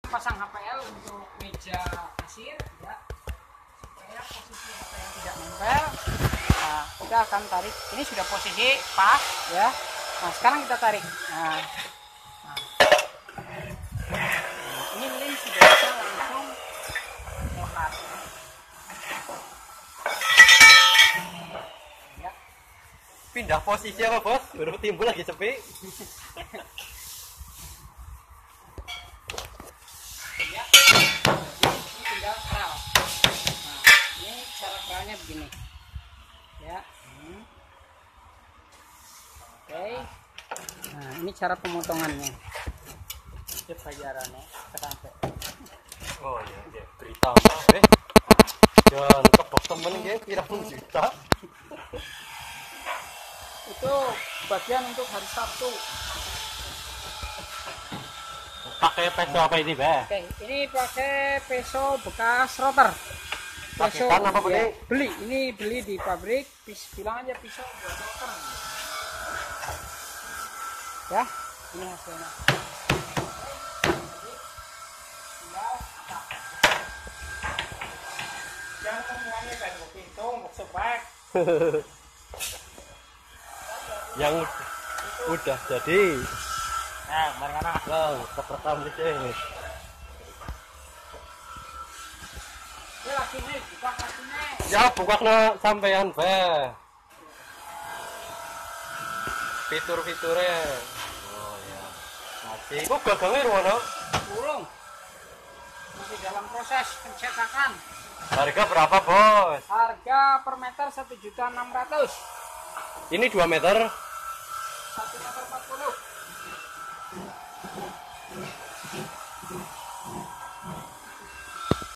Pasang HPL untuk meja kasir ya, supaya posisi HPL tidak nempel. Nah, kita akan tarik. Ini sudah posisi pas ya. Nah, sekarang kita tarik. Nah, ini lem sudah bisa langsung lewat. Ya. Pindah posisi apa bos? Baru timbul lagi sepi. Ya, ini tinggal keral. Nah, ini cara keralnya begini ya. Oke. Nah, ini cara pemotongannya. Cek bayarannya sampai. Oh iya, berita apa? Jangan kebok temen ya, pirang juta. Itu bagian untuk hari Sabtu. Pakai peso apa ini, Be? Oke, ini pakai peso bekas rotor. Peso Paketan apa ya, beli? ini beli di pabrik. Bilang aja pisau buat rotor. Ya, ini hasilnya. Jangan semuanya kayak pintu, mau sebak. Yang udah jadi. Nah, mari kana. Nah, kerekam di sini. Ya lagi nih, buka kakinya. Ya, buka na sampean, Be. Fitur-fiturnya. Oh ya. Masih. Kok gagangnya ruwono? Burung. Masih dalam proses pencetakan. Harga berapa, Bos? Harga per meter 1.600.000. Ini 2 meter. 1 meter 40.